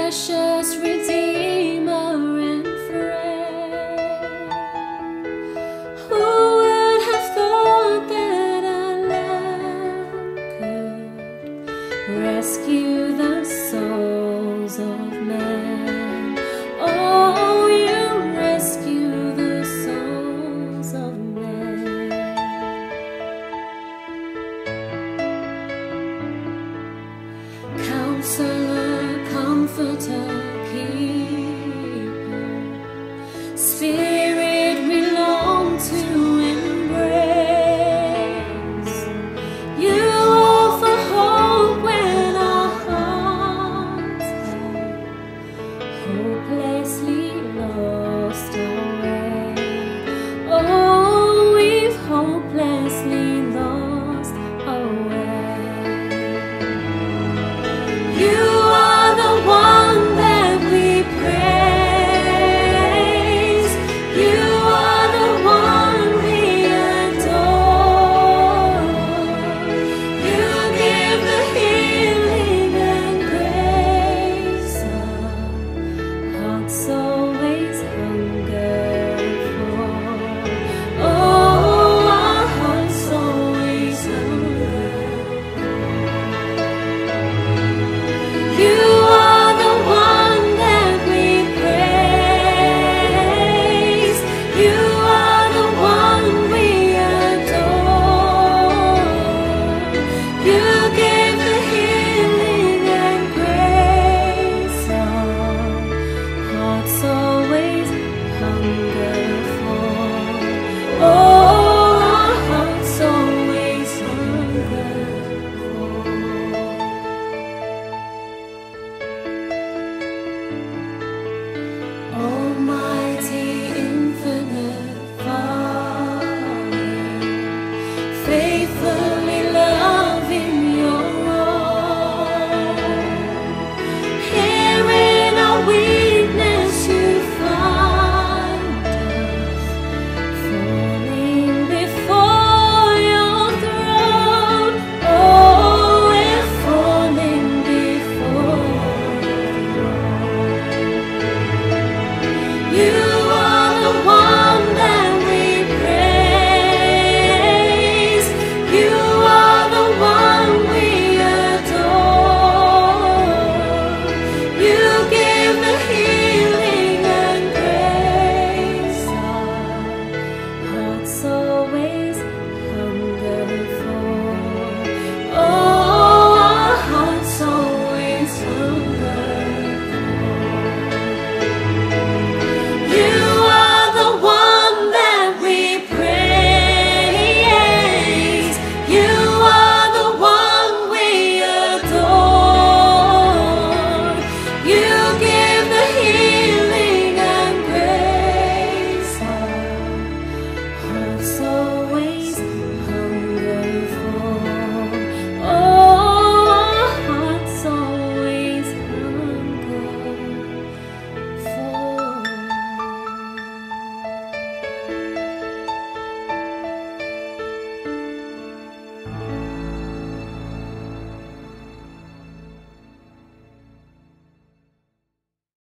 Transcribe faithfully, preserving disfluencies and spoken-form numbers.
precious Redeemer and friend. Who would have thought that our love could rescue the souls of men? Oh, you rescue the souls of men. Counselor, Comforter, Keeper, Spirit we long to embrace. You offer hope when our hearts have hopelessly lost our way. Oh, we've hopelessly lost our way. You are the one that we praise. You are the one we adore. You give the healing and grace our hearts always hunger for. Oh, our hearts always hunger for. You are the one that we praise. You are the one we adore. You give the healing and grace our hearts always hunger for. Oh, our hearts always hunger for. Almighty, infinite Father, faithful